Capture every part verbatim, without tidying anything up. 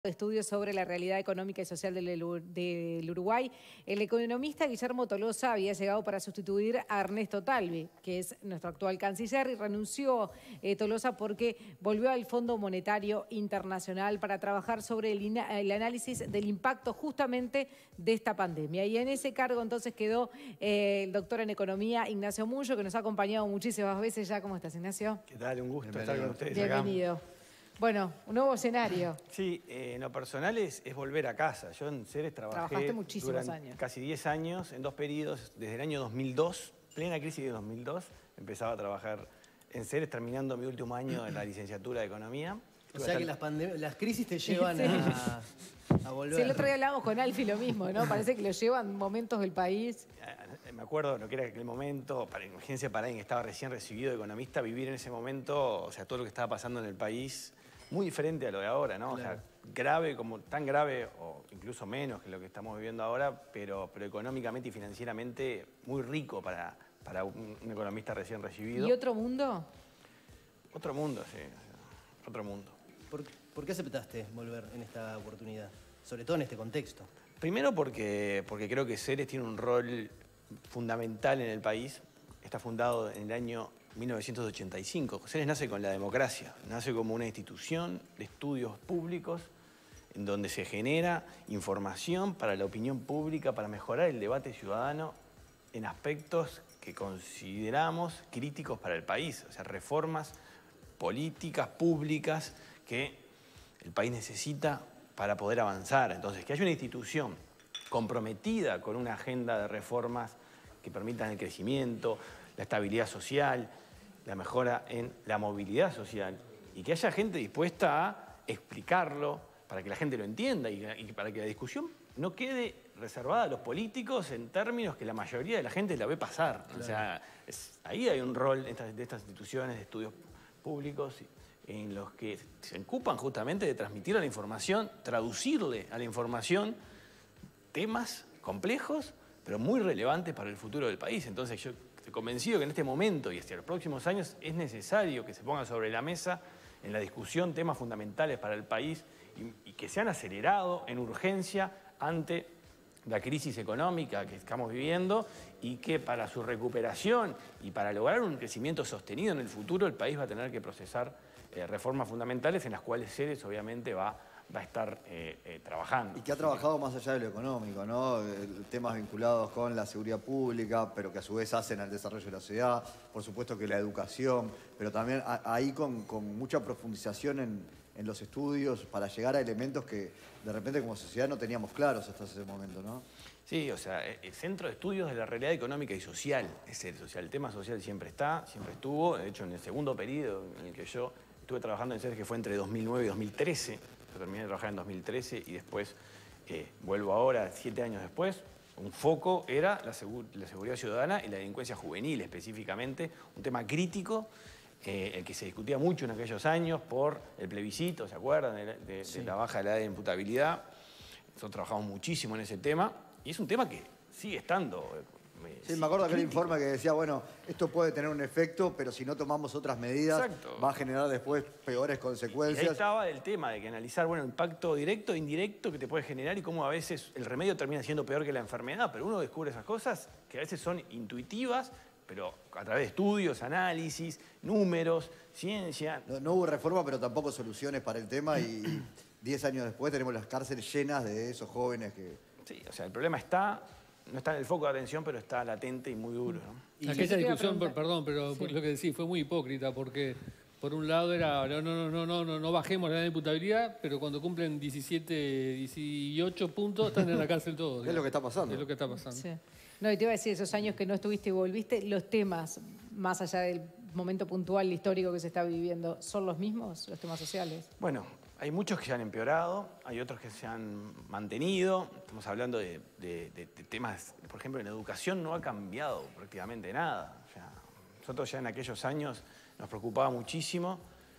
Estudios sobre la realidad económica y social del, del Uruguay. El economista Guillermo Tolosa había llegado para sustituir a Ernesto Talvi, que es nuestro actual canciller, y renunció eh, Tolosa porque volvió al Fondo Monetario Internacional para trabajar sobre el, el análisis del impacto justamente de esta pandemia. Y en ese cargo entonces quedó eh, el doctor en Economía Ignacio Muyo, que nos ha acompañado muchísimas veces ya. ¿Cómo estás, Ignacio? ¿Qué tal? Un gusto Bienvenido. estar con ustedes Bienvenido. acá. Bueno, un nuevo escenario. Sí, eh, en lo personal es, es volver a casa. Yo en Ceres trabajé Trabajaste muchísimos durante años. casi diez años, en dos periodos, desde el año dos mil dos, plena crisis de dos mil dos, empezaba a trabajar en Ceres, terminando mi último año en la licenciatura de Economía. O sea que las, las crisis te llevan sí. a, a volver. Sí, el otro día hablábamos con Alfie lo mismo, ¿no? Parece que lo llevan momentos del país. Me acuerdo lo que era aquel momento, para, imagínense para alguien que estaba recién recibido de economista, vivir en ese momento, o sea, todo lo que estaba pasando en el país, muy diferente a lo de ahora, ¿no? Claro. O sea, grave, como tan grave, o incluso menos que lo que estamos viviendo ahora, pero, pero económicamente y financieramente muy rico para, para un, un economista recién recibido. ¿Y otro mundo? Otro mundo, sí. Otro mundo. ¿Por, ¿Por qué aceptaste volver en esta oportunidad? Sobre todo en este contexto. Primero porque, porque creo que Ceres tiene un rol fundamental en el país. Está fundado en el año mil novecientos ochenta y cinco. Ceres nace con la democracia, nace como una institución de estudios públicos en donde se genera información para la opinión pública, para mejorar el debate ciudadano en aspectos que consideramos críticos para el país, o sea, reformas políticas públicas que el país necesita para poder avanzar. Entonces, que haya una institución comprometida con una agenda de reformas que permitan el crecimiento, la estabilidad social, la mejora en la movilidad social, y que haya gente dispuesta a explicarlo para que la gente lo entienda y, y para que la discusión no quede reservada a los políticos en términos que la mayoría de la gente la ve pasar. Claro. O sea, es, ahí hay un rol de estas, de estas instituciones de estudios públicos en los que se ocupan justamente de transmitir a la información, traducirle a la información temas complejos, pero muy relevantes para el futuro del país. Entonces yo estoy convencido que en este momento y hacia los próximos años es necesario que se pongan sobre la mesa en la discusión temas fundamentales para el país y, y que se han acelerado en urgencia ante la crisis económica que estamos viviendo y que para su recuperación y para lograr un crecimiento sostenido en el futuro el país va a tener que procesar eh, reformas fundamentales en las cuales Ceres obviamente va va a estar eh, eh, trabajando. Y que ha trabajado más allá de lo económico, ¿no? Temas vinculados con la seguridad pública, pero que a su vez hacen al desarrollo de la sociedad, por supuesto que la educación, pero también ahí con, con mucha profundización en, en los estudios para llegar a elementos que de repente como sociedad no teníamos claros hasta ese momento, ¿no? Sí, o sea, el Centro de Estudios de la Realidad Económica y Social es el social. El tema social siempre está, siempre estuvo. De hecho, en el segundo periodo en el que yo estuve trabajando en Ceres, que fue entre dos mil nueve y dos mil trece, yo terminé de trabajar en dos mil trece y después eh, vuelvo ahora, siete años después. Un foco era la, segu la seguridad ciudadana y la delincuencia juvenil específicamente, un tema crítico, eh, el que se discutía mucho en aquellos años por el plebiscito, ¿se acuerdan? De, de, sí. de la baja de la edad de imputabilidad. Nosotros trabajamos muchísimo en ese tema y es un tema que sigue estando... Sí, me acuerdo de aquel informe que decía, bueno, esto puede tener un efecto, pero si no tomamos otras medidas, exacto, va a generar después peores consecuencias. Y ahí estaba el tema de que analizar, bueno, el impacto directo e indirecto que te puede generar y cómo a veces el remedio termina siendo peor que la enfermedad, pero uno descubre esas cosas que a veces son intuitivas, pero a través de estudios, análisis, números, ciencia. No, no hubo reforma, pero tampoco soluciones para el tema y diez años después tenemos las cárceles llenas de esos jóvenes que... Sí, o sea, el problema está... No está en el foco de atención, pero está latente y muy duro, ¿no? Y aquella discusión, perdón, pero sí. Lo que decís fue muy hipócrita, porque por un lado era, no, no, no, no, no, no bajemos la edad de imputabilidad, pero cuando cumplen diecisiete, dieciocho puntos, están en la cárcel todos. Es lo que está pasando. Es lo que está pasando. Sí. No, y te iba a decir, esos años que no estuviste y volviste, los temas, más allá del momento puntual histórico que se está viviendo, ¿son los mismos, los temas sociales? Bueno, hay muchos que se han empeorado, hay otros que se han mantenido. Estamos hablando de, de, de, de temas, por ejemplo, en educación no ha cambiado prácticamente nada. O sea, nosotros ya en aquellos años nos preocupaba muchísimo.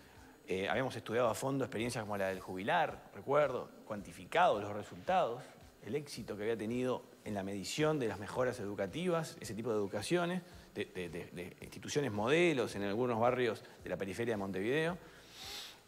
Eh, habíamos estudiado a fondo experiencias como la del jubilar, recuerdo, cuantificado los resultados, el éxito que había tenido en la medición de las mejoras educativas, ese tipo de educaciones, de, de, de, de instituciones modelos en algunos barrios de la periferia de Montevideo.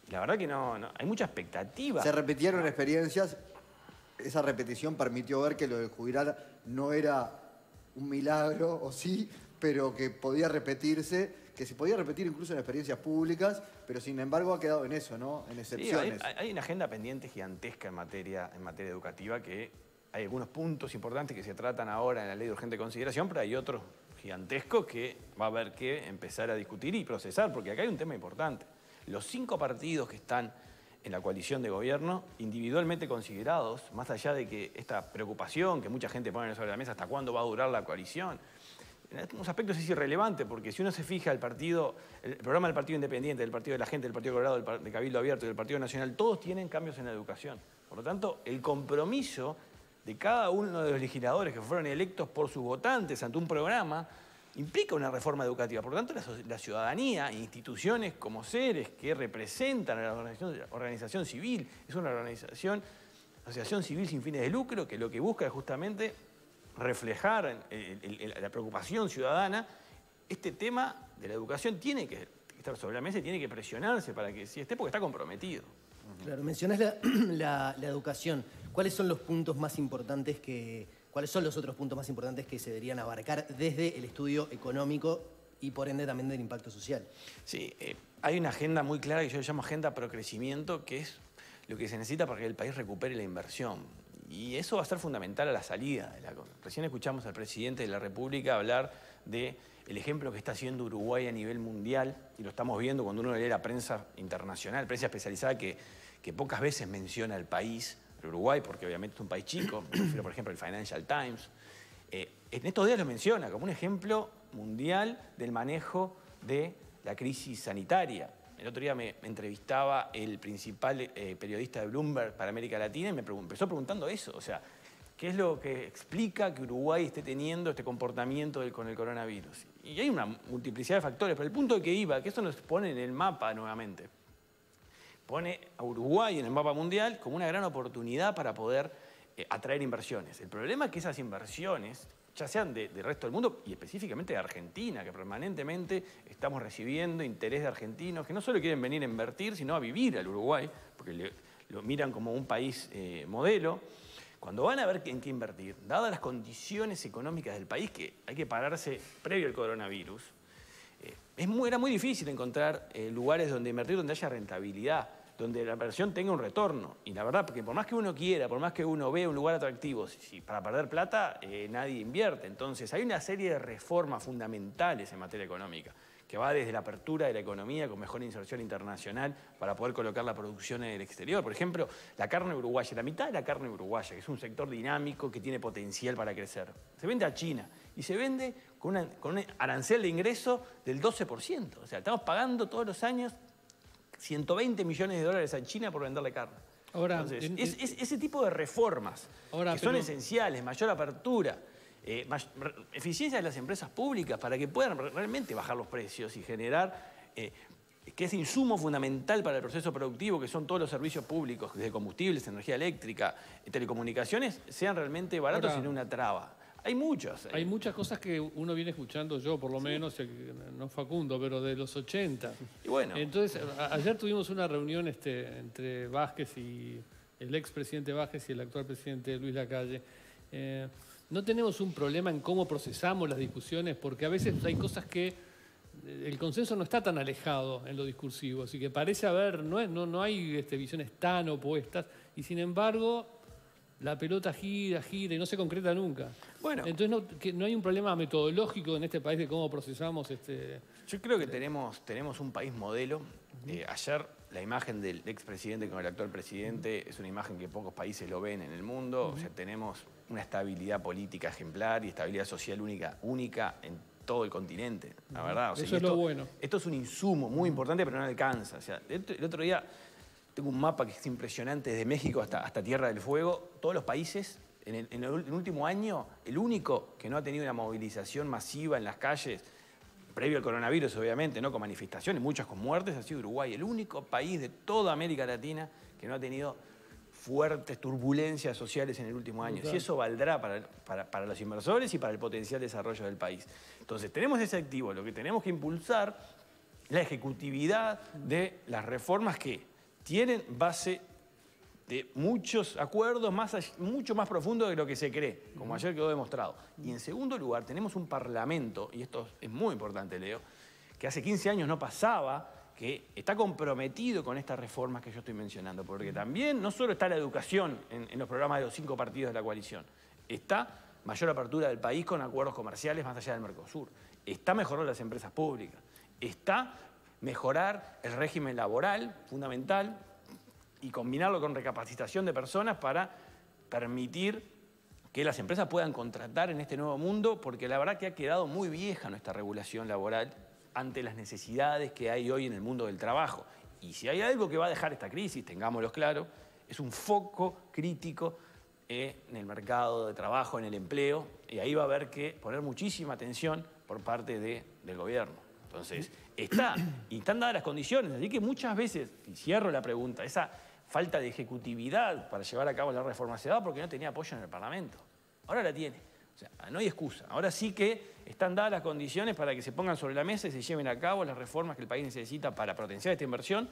La verdad que no, no hay mucha expectativa. Se repitieron experiencias, esa repetición permitió ver que lo del jubilar no era un milagro, o sí, pero que podía repetirse, que se podía repetir incluso en experiencias públicas, pero sin embargo ha quedado en eso, ¿no? En excepciones. Sí, hay, hay una agenda pendiente gigantesca en materia, en materia educativa, que hay algunos puntos importantes que se tratan ahora en la ley de urgente consideración, pero hay otros gigantescos que va a haber que empezar a discutir y procesar, porque acá hay un tema importante. Los cinco partidos que están en la coalición de gobierno, individualmente considerados, más allá de que esta preocupación que mucha gente pone sobre la mesa, hasta cuándo va a durar la coalición, en algunos aspectos es irrelevante, porque si uno se fija el partido, el programa del Partido Independiente, del Partido de la Gente, del Partido Colorado, del de Cabildo Abierto y del Partido Nacional, todos tienen cambios en la educación. Por lo tanto, el compromiso de cada uno de los legisladores que fueron electos por sus votantes ante un programa implica una reforma educativa. Por lo tanto, la, la ciudadanía, instituciones como seres que representan a la organización, organización civil, es una organización, asociación civil sin fines de lucro, que lo que busca es justamente reflejar el, el, el, la preocupación ciudadana. Este tema de la educación tiene que estar sobre la mesa y tiene que presionarse para que sí esté, porque está comprometido. Claro, mencionás la, la, la educación. ¿Cuáles son los puntos más importantes que... ¿Cuáles son los otros puntos más importantes que se deberían abarcar desde el estudio económico y por ende también del impacto social? Sí, eh, hay una agenda muy clara que yo llamo agenda pro crecimiento, que es lo que se necesita para que el país recupere la inversión. Y eso va a ser fundamental a la salida de la cosa. Recién escuchamos al presidente de la República hablar del ejemplo que está haciendo Uruguay a nivel mundial, y lo estamos viendo cuando uno lee la prensa internacional, prensa especializada que, que pocas veces menciona al país, Uruguay, porque obviamente es un país chico, me refiero por ejemplo al Financial Times, eh, en estos días lo menciona como un ejemplo mundial del manejo de la crisis sanitaria. El otro día me, me entrevistaba el principal eh, periodista de Bloomberg para América Latina y me empezó preguntando eso, o sea, ¿qué es lo que explica que Uruguay esté teniendo este comportamiento del, con el coronavirus? Y hay una multiplicidad de factores, pero el punto que iba, que eso nos pone en el mapa nuevamente, pone a Uruguay en el mapa mundial como una gran oportunidad para poder eh, atraer inversiones. El problema es que esas inversiones, ya sean del de resto del mundo y específicamente de Argentina, que permanentemente estamos recibiendo interés de argentinos que no solo quieren venir a invertir, sino a vivir al Uruguay, porque le, lo miran como un país eh, modelo. Cuando van a ver en qué invertir, dadas las condiciones económicas del país, que hay que pararse previo al coronavirus, eh, es muy, era muy difícil encontrar eh, lugares donde invertir, donde haya rentabilidad, donde la inversión tenga un retorno. Y la verdad, porque por más que uno quiera, por más que uno vea un lugar atractivo, si, si para perder plata eh, nadie invierte. Entonces hay una serie de reformas fundamentales en materia económica, que va desde la apertura de la economía con mejor inserción internacional para poder colocar la producción en el exterior. Por ejemplo, la carne uruguaya, la mitad de la carne uruguaya, que es un sector dinámico que tiene potencial para crecer, se vende a China y se vende con, una, con un arancel de ingreso del doce por ciento. O sea, estamos pagando todos los años ciento veinte millones de dólares a China por venderle carne. Ahora, Entonces, en, es, es, ese tipo de reformas ahora, que son pero... esenciales, mayor apertura, Eh, más, eficiencia de las empresas públicas para que puedan realmente bajar los precios y generar eh, que ese insumo fundamental para el proceso productivo, que son todos los servicios públicos, desde combustibles, energía eléctrica, telecomunicaciones, sean realmente baratos y no una traba. Hay muchos. Hay muchas cosas que uno viene escuchando, yo por lo sí. menos, no Facundo, pero de los ochenta. Y bueno. Entonces, a, ayer tuvimos una reunión este, entre Vázquez y el expresidente Vázquez y el actual presidente Luis Lacalle. Eh, No tenemos un problema en cómo procesamos las discusiones, porque a veces hay cosas que el consenso no está tan alejado en lo discursivo, así que parece haber, no, es, no, no hay este, visiones tan opuestas, y sin embargo la pelota gira, gira y no se concreta nunca. Bueno, entonces no, que no hay un problema metodológico en este país de cómo procesamos este... Yo creo que tenemos, tenemos un país modelo. Uh-huh. eh, ayer la imagen del expresidente con el actual presidente uh-huh. es una imagen que pocos países lo ven en el mundo. Uh-huh. O sea, tenemos una estabilidad política ejemplar y estabilidad social única, única en todo el continente, la uh-huh. verdad. O sea, eso es esto, lo bueno. Esto es un insumo muy importante, pero no alcanza. O sea, el, el otro día tengo un mapa que es impresionante desde México hasta, hasta Tierra del Fuego. Todos los países, en el, en el último año, el único que no ha tenido una movilización masiva en las calles, previo al coronavirus, obviamente, ¿no? Con manifestaciones, muchas con muertes, ha sido Uruguay, el único país de toda América Latina que no ha tenido fuertes turbulencias sociales en el último año. Si eso valdrá para, para, para los inversores y para el potencial desarrollo del país. Entonces, tenemos ese activo, lo que tenemos que impulsar, la ejecutividad de las reformas que tienen base de muchos acuerdos, más, mucho más profundos de lo que se cree, como ayer quedó demostrado. Y en segundo lugar, tenemos un parlamento, y esto es muy importante, Leo, que hace quince años no pasaba, que está comprometido con estas reformas que yo estoy mencionando, porque también no solo está la educación en, en los programas de los cinco partidos de la coalición, está mayor apertura del país con acuerdos comerciales más allá del Mercosur, está mejorar las empresas públicas, está mejorar el régimen laboral, fundamental, y combinarlo con recapacitación de personas para permitir que las empresas puedan contratar en este nuevo mundo, porque la verdad que ha quedado muy vieja nuestra regulación laboral ante las necesidades que hay hoy en el mundo del trabajo. Y si hay algo que va a dejar esta crisis, tengámoslo claro, es un foco crítico en el mercado de trabajo, en el empleo, y ahí va a haber que poner muchísima atención por parte de, del gobierno. Entonces, está, y están dadas las condiciones, así que muchas veces, y cierro la pregunta, esa falta de ejecutividad para llevar a cabo la reforma se da porque no tenía apoyo en el Parlamento. Ahora la tiene. O sea, no hay excusa. Ahora sí que están dadas las condiciones para que se pongan sobre la mesa y se lleven a cabo las reformas que el país necesita para potenciar esta inversión,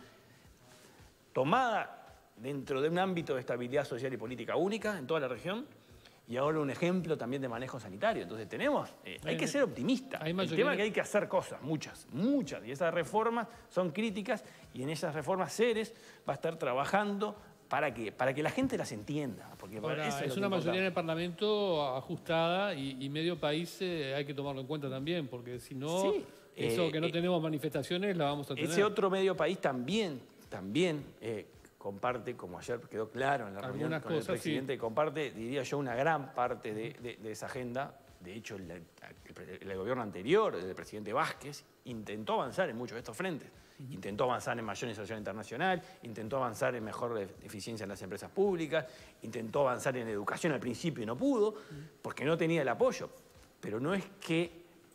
tomada dentro de un ámbito de estabilidad social y política única en toda la región, y ahora un ejemplo también de manejo sanitario. Entonces tenemos, eh, hay que ser optimistas. El tema es que hay que hacer cosas, muchas, muchas, y esas reformas son críticas, y en esas reformas Ceres va a estar trabajando para que, para que la gente las entienda. Porque ahora, eso es es lo una que mayoría en el Parlamento ajustada, y, y medio país eh, hay que tomarlo en cuenta también, porque si no, sí, eso eh, que no tenemos manifestaciones la vamos a tener. Ese otro medio país también, también eh, comparte, como ayer quedó claro en la reunión Algunas con cosas, el presidente, sí. comparte, diría yo, una gran parte de, de, de esa agenda. De hecho, el, el, el gobierno anterior, el presidente Vázquez, intentó avanzar en muchos de estos frentes. Uh-huh. Intentó avanzar en mayor inserción internacional, intentó avanzar en mejor eficiencia en las empresas públicas, intentó avanzar en educación al principio y no pudo, uh-huh. porque no tenía el apoyo. Pero no es que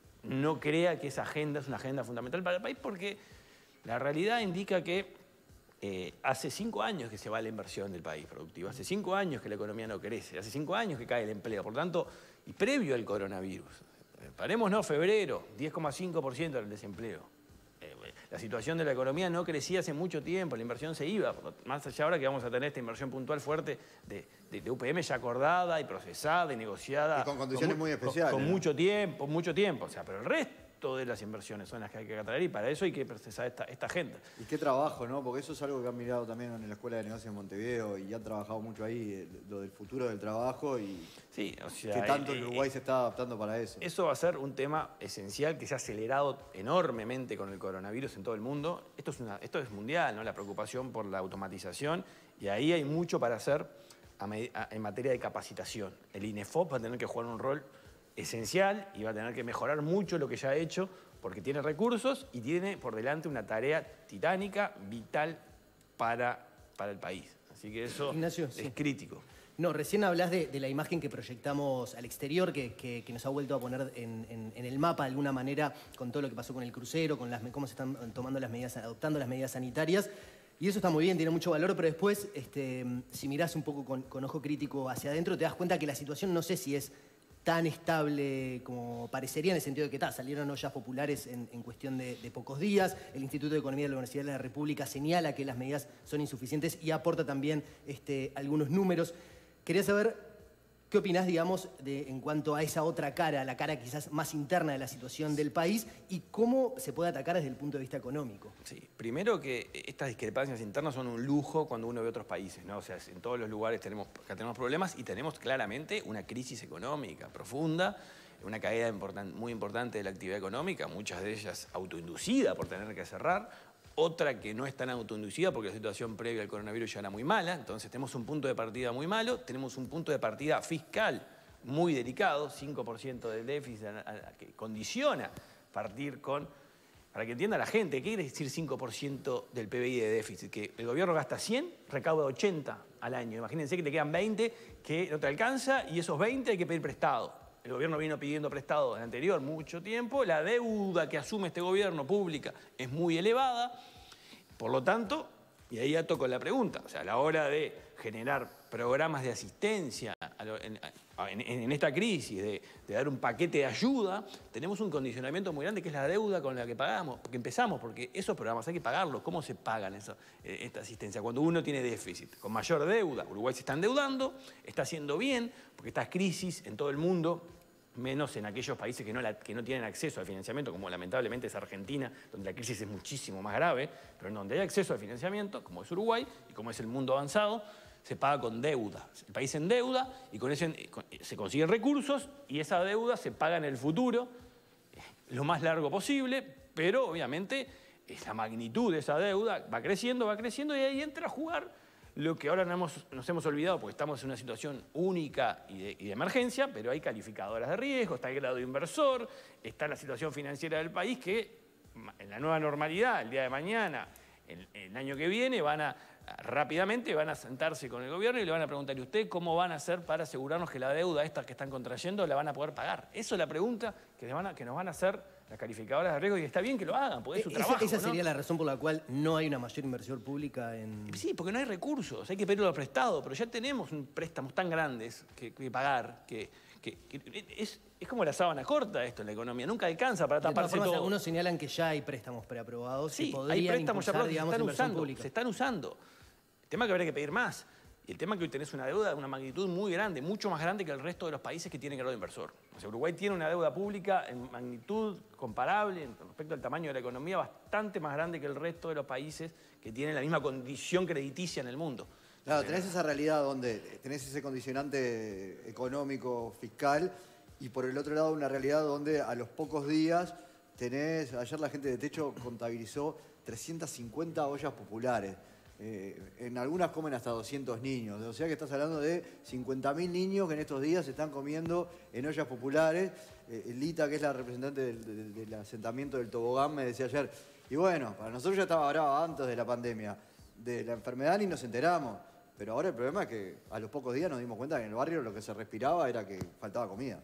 no crea que esa agenda es una agenda fundamental para el país, porque la realidad indica que Eh, hace cinco años que se va la inversión del país productivo, hace cinco años que la economía no crece, hace cinco años que cae el empleo, por tanto, y previo al coronavirus. Eh, parémonos, febrero, diez coma cinco por ciento del desempleo. Eh, la situación de la economía no crecía hace mucho tiempo, la inversión se iba, más allá ahora que vamos a tener esta inversión puntual fuerte de, de, de U P M ya acordada y procesada y negociada. Y con condiciones con, muy especiales. Con, con ¿no? mucho tiempo, mucho tiempo, o sea, pero el resto de las inversiones son las que hay que atraer, y para eso hay que procesar esta, esta agenda. Y qué trabajo, ¿no? Porque eso es algo que han mirado también en la Escuela de Negocios de Montevideo y han trabajado mucho ahí, lo del futuro del trabajo, y sí, o sea, que tanto eh, Uruguay eh, se está adaptando para eso. Eso va a ser un tema esencial que se ha acelerado enormemente con el coronavirus en todo el mundo. Esto es, una, esto es mundial, ¿no? La preocupación por la automatización, y ahí hay mucho para hacer a, a, en materia de capacitación. El INEFOP va a tener que jugar un rol esencial y va a tener que mejorar mucho lo que ya ha hecho, porque tiene recursos y tiene por delante una tarea titánica, vital para, para el país. Así que eso Ignacio, es sí. crítico. No, recién hablas de, de la imagen que proyectamos al exterior, que, que, que nos ha vuelto a poner en, en, en el mapa de alguna manera con todo lo que pasó con el crucero, con las, cómo se están tomando las medidas, adoptando las medidas sanitarias. Y eso está muy bien, tiene mucho valor, pero después, este, si mirás un poco con, con ojo crítico hacia adentro, te das cuenta que la situación no sé si es tan estable como parecería, en el sentido de que ta, salieron ollas populares en, en cuestión de, de pocos días. El Instituto de Economía de la Universidad de la República señala que las medidas son insuficientes y aporta también este, algunos números. Quería saber qué opinás, digamos, de, en cuanto a esa otra cara, la cara quizás más interna de la situación del país, y cómo se puede atacar desde el punto de vista económico. Sí, primero que estas discrepancias internas son un lujo cuando uno ve otros países, ¿no? O sea, en todos los lugares tenemos, acá tenemos problemas, y tenemos claramente una crisis económica profunda, una caída important, muy importante de la actividad económica, muchas de ellas autoinducida por tener que cerrar, otra que no es tan autoinducida porque la situación previa al coronavirus ya era muy mala. Entonces tenemos un punto de partida muy malo, tenemos un punto de partida fiscal muy delicado, cinco por ciento del déficit a, a, que condiciona partir con, para que entienda la gente, ¿qué quiere decir cinco por ciento del P B I de déficit? Que el gobierno gasta cien, recauda ochenta al año. Imagínense que te quedan veinte que no te alcanza, y esos veinte hay que pedir prestado. El gobierno vino pidiendo prestado en el anterior mucho tiempo, la deuda que asume este gobierno pública es muy elevada, por lo tanto, y ahí ya toco la pregunta, o sea, a la hora de generar programas de asistencia a lo, en, en, en esta crisis, de, de dar un paquete de ayuda, tenemos un condicionamiento muy grande que es la deuda con la que pagamos, que empezamos, porque esos programas hay que pagarlos. ¿Cómo se pagan eso, esta asistencia? Cuando uno tiene déficit, con mayor deuda. Uruguay se está endeudando, está haciendo bien, porque estas crisis en todo el mundo, menos en aquellos países que no, la, que no tienen acceso al financiamiento, como lamentablemente es Argentina, donde la crisis es muchísimo más grave, pero en donde hay acceso al financiamiento, como es Uruguay y como es el mundo avanzado, se paga con deuda. El país se endeuda y con eso se consiguen recursos y esa deuda se paga en el futuro lo más largo posible, pero obviamente la magnitud de esa deuda va creciendo, va creciendo y ahí entra a jugar lo que ahora nos hemos, nos hemos olvidado porque estamos en una situación única y de, y de emergencia, pero hay calificadoras de riesgo, está el grado inversor, está la situación financiera del país que en la nueva normalidad, el día de mañana, el, el año que viene, van a rápidamente van a sentarse con el gobierno y le van a preguntar, ¿y usted cómo van a hacer para asegurarnos que la deuda esta que están contrayendo la van a poder pagar? Eso es la pregunta que, van a, que nos van a hacer las calificadoras de riesgo y está bien que lo hagan, porque es su esa, trabajo. Esa ¿no? sería la razón por la cual no hay una mayor inversión pública en... Sí, porque no hay recursos, hay que pedirlo prestado, pero ya tenemos préstamos tan grandes que, que pagar, que, que, que es, es como la sábana corta esto en la economía, nunca alcanza para taparse formas, todo. Algunos señalan que ya hay préstamos preaprobados Sí, que podrían hay préstamos impulsar, ya digamos, se están inversión usando, pública. se están usando. El tema es que habría que pedir más. Y el tema es que hoy tenés una deuda de una magnitud muy grande, mucho más grande que el resto de los países que tienen grado inversor. O sea, Uruguay tiene una deuda pública en magnitud comparable, respecto al tamaño de la economía, bastante más grande que el resto de los países que tienen la misma condición crediticia en el mundo. Claro, tenés esa realidad donde tenés ese condicionante económico, fiscal, y por el otro lado una realidad donde a los pocos días tenés, ayer la gente de Techo contabilizó trescientas cincuenta ollas populares. Eh, en algunas comen hasta doscientos niños, o sea que estás hablando de cincuenta mil niños que en estos días se están comiendo en ollas populares. Eh, Lita, que es la representante del, del, del asentamiento del Tobogán, me decía ayer, y bueno, para nosotros ya estaba brava antes de la pandemia, de la enfermedad ni nos enteramos, pero ahora el problema es que a los pocos días nos dimos cuenta que en el barrio lo que se respiraba era que faltaba comida.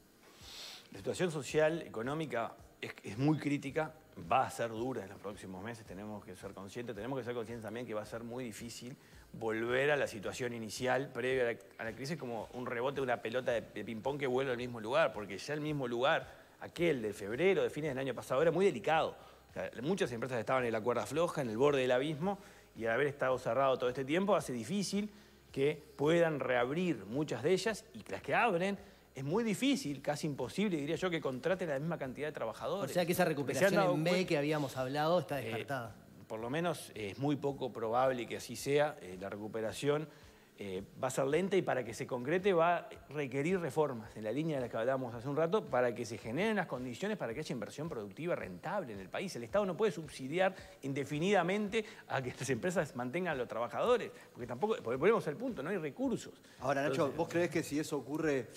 La situación social, económica, es, es muy crítica. Va a ser dura en los próximos meses, tenemos que ser conscientes, tenemos que ser conscientes también que va a ser muy difícil volver a la situación inicial previa a la, a la crisis como un rebote de una pelota de, de ping-pong que vuelve al mismo lugar, porque ya el mismo lugar, aquel de febrero, de fines del año pasado, era muy delicado. O sea, muchas empresas estaban en la cuerda floja, en el borde del abismo, y al haber estado cerrado todo este tiempo hace difícil que puedan reabrir muchas de ellas, y las que abren, es muy difícil, casi imposible, diría yo, que contraten la misma cantidad de trabajadores. O sea que esa recuperación en B que habíamos hablado está eh, descartada. por lo menos eh, es muy poco probable que así sea. Eh, la recuperación eh, va a ser lenta y para que se concrete va a requerir reformas, en la línea de la que hablábamos hace un rato, para que se generen las condiciones para que haya inversión productiva rentable en el país. El Estado no puede subsidiar indefinidamente a que las empresas mantengan a los trabajadores, porque tampoco, porque ponemos el punto, no hay recursos. Ahora, Nacho, Entonces, ¿vos creés que si eso ocurre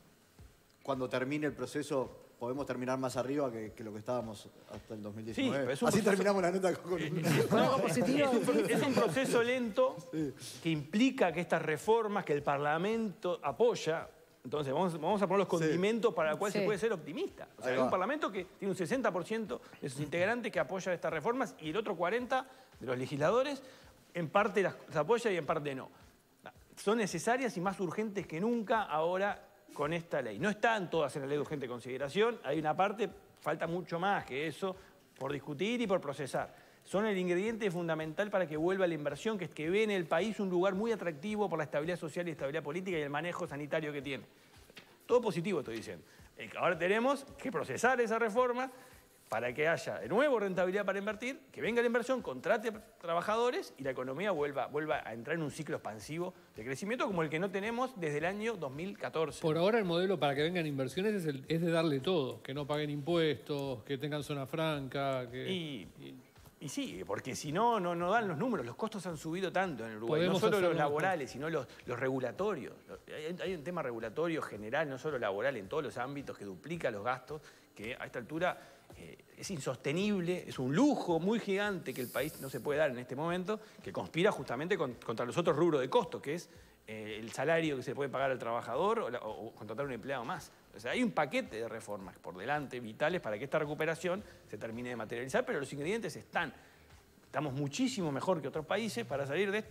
cuando termine el proceso, podemos terminar más arriba que, que lo que estábamos hasta el dos mil diecinueve? Sí, pero es un Así proceso... terminamos la nota con... Con algo positivo. Es un, es un proceso lento que implica que estas reformas que el Parlamento apoya, entonces vamos, vamos a poner los condimentos para los cuales Sí. se puede ser optimista. O sea, Ahí hay un va. Parlamento que tiene un sesenta por ciento de sus integrantes que apoya estas reformas y el otro cuarenta por ciento de los legisladores en parte las, las apoya y en parte no. Son necesarias y más urgentes que nunca ahora con esta ley. No están todas en la ley de urgente consideración, hay una parte, falta mucho más que eso, por discutir y por procesar. Son el ingrediente fundamental para que vuelva la inversión, que es que ve en el país un lugar muy atractivo por la estabilidad social y estabilidad política y el manejo sanitario que tiene. Todo positivo estoy diciendo. Ahora tenemos que procesar esa reforma para que haya de nuevo rentabilidad para invertir, que venga la inversión, contrate trabajadores y la economía vuelva, vuelva a entrar en un ciclo expansivo de crecimiento como el que no tenemos desde el año dos mil catorce. Por ahora el modelo para que vengan inversiones es, el, es de darle todo, que no paguen impuestos, que tengan zona franca. Que, Y, y sí, porque si no, no, no dan los números. Los costos han subido tanto en Uruguay. No Podemos solo los hacerlo laborales, sino los, los regulatorios. Hay, hay un tema regulatorio general, no solo laboral, en todos los ámbitos, que duplica los gastos, que a esta altura eh, es insostenible, es un lujo muy gigante que el país no se puede dar en este momento, que conspira justamente con, contra los otros rubros de costo, que es eh, el salario que se puede pagar al trabajador o, la, o, o contratar un empleado más. O sea, hay un paquete de reformas por delante vitales para que esta recuperación se termine de materializar, pero los ingredientes están. Estamos muchísimo mejor que otros países para salir de esto.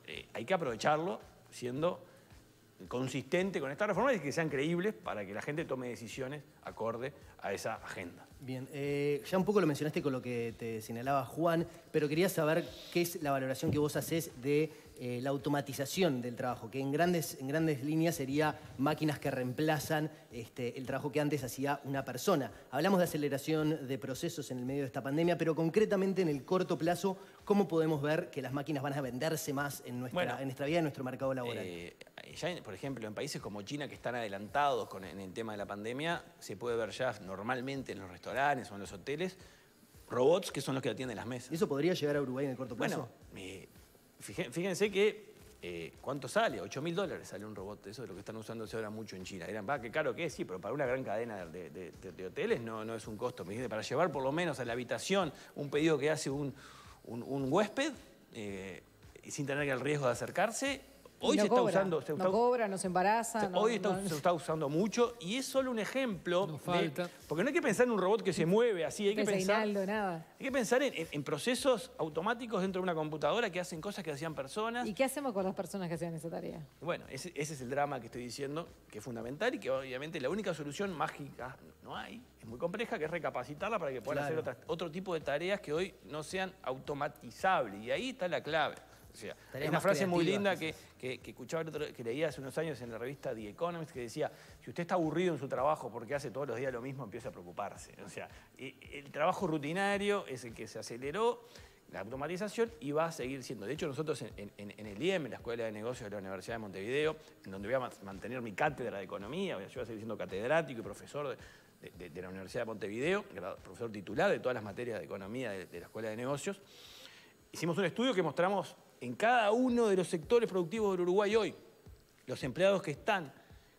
eh, hay que aprovecharlo siendo consistente con esta reforma y que sean creíbles para que la gente tome decisiones acorde a esa agenda. Bien, eh, ya un poco lo mencionaste con lo que te señalaba Juan, pero quería saber qué es la valoración que vos hacés de eh, la automatización del trabajo, que en grandes, en grandes líneas sería máquinas que reemplazan este, el trabajo que antes hacía una persona. Hablamos de aceleración de procesos en el medio de esta pandemia, pero concretamente en el corto plazo, ¿cómo podemos ver que las máquinas van a venderse más en nuestra, Bueno, en nuestra vida, en nuestro mercado laboral? Eh, ya, por ejemplo, en países como China, que están adelantados con, en el tema de la pandemia, se puede ver ya normalmente en los restaurantes o en los hoteles robots que son los que atienden las mesas. ¿Y eso podría llegar a Uruguay en el corto plazo? Bueno, eh, fíjense que, eh, ¿cuánto sale? ocho mil dólares sale un robot. Eso es lo que están usándose ahora mucho en China. Dirán, va, qué caro que es, sí, pero para una gran cadena de, de, de, de hoteles no, no es un costo. Me dice, para llevar por lo menos a la habitación un pedido que hace un, un, un huésped, eh, sin tener el riesgo de acercarse. Hoy no se cobra, está usando... Se no está, cobra, no se embaraza. se, no, hoy está, no, se está usando mucho y es solo un ejemplo. No falta. De, porque no hay que pensar en un robot que se mueve así, hay que pensar... Reinaldo, nada. Hay que pensar en, en, en procesos automáticos dentro de una computadora que hacen cosas que hacían personas. ¿Y qué hacemos con las personas que hacían esa tarea? Bueno, ese, ese es el drama que estoy diciendo, que es fundamental y que obviamente la única solución mágica no hay, es muy compleja, que es recapacitarla para que puedan Claro. hacer otras, otro tipo de tareas que hoy no sean automatizables. Y ahí está la clave. O sea, hay una más frase muy creativas, linda que, que, que escuchaba el otro, que leía hace unos años en la revista The Economist, que decía, si usted está aburrido en su trabajo porque hace todos los días lo mismo, empieza a preocuparse. O sea, el trabajo rutinario es el que se aceleró, la automatización, y va a seguir siendo. De hecho, nosotros en, en, en el I E M, en la Escuela de Negocios de la Universidad de Montevideo, en donde voy a mantener mi cátedra de economía, yo voy a seguir siendo catedrático y profesor de, de, de la Universidad de Montevideo, profesor titular de todas las materias de economía de, de la Escuela de Negocios, hicimos un estudio que mostramos en cada uno de los sectores productivos del Uruguay hoy, los empleados que están,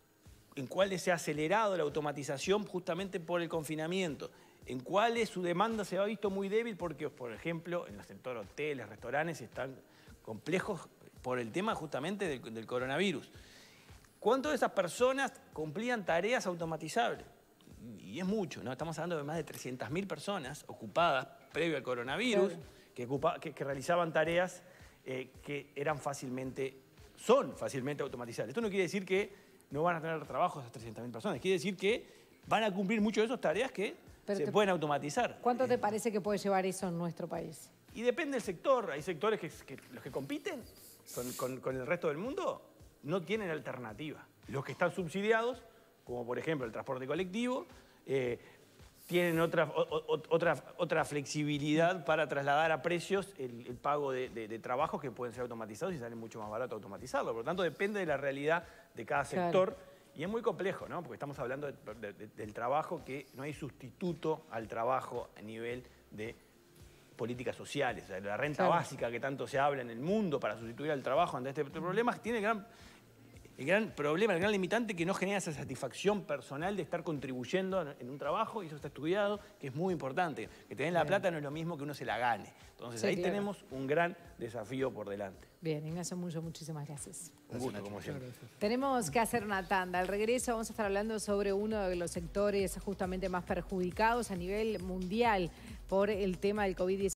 en cuáles se ha acelerado la automatización justamente por el confinamiento, en cuáles su demanda se ha visto muy débil porque, por ejemplo, en el sector hoteles, restaurantes están complejos por el tema justamente del, del coronavirus. ¿Cuántas de esas personas cumplían tareas automatizables? Y es mucho, ¿no? Estamos hablando de más de trescientas mil personas ocupadas previo al coronavirus, Claro. que, ocupa, que, que realizaban tareas eh, que eran fácilmente, son fácilmente automatizables. Esto no quiere decir que no van a tener trabajo esas trescientas mil personas, quiere decir que van a cumplir muchas de esas tareas que Pero se te- pueden automatizar. ¿Cuánto te parece que puede llevar eso en nuestro país? Y depende del sector. Hay sectores que, que los que compiten con, con- con el resto del mundo no tienen alternativa. Los que están subsidiados, como por ejemplo el transporte colectivo, eh, tienen otra, o- o- otra, otra flexibilidad para trasladar a precios el, el pago de, de- de trabajos que pueden ser automatizados y salen mucho más barato automatizarlo. Por lo tanto, depende de la realidad de cada Claro. sector. Y es muy complejo, ¿no? Porque estamos hablando de- de- de- del trabajo, que no hay sustituto al trabajo a nivel de políticas sociales. O sea, la renta Claro. básica que tanto se habla en el mundo para sustituir al trabajo ante este problema tiene el gran, el gran problema, el gran limitante que no genera esa satisfacción personal de estar contribuyendo en un trabajo, y eso está estudiado, que es muy importante. Que tener la plata no es lo mismo que uno se la gane. Entonces Sí, ahí claro. tenemos un gran desafío por delante. Bien, Ignacio Muyo, muchísimas gracias. Un gusto, como siempre. Tenemos que hacer una tanda. Al regreso vamos a estar hablando sobre uno de los sectores justamente más perjudicados a nivel mundial por el tema del COVID diecinueve.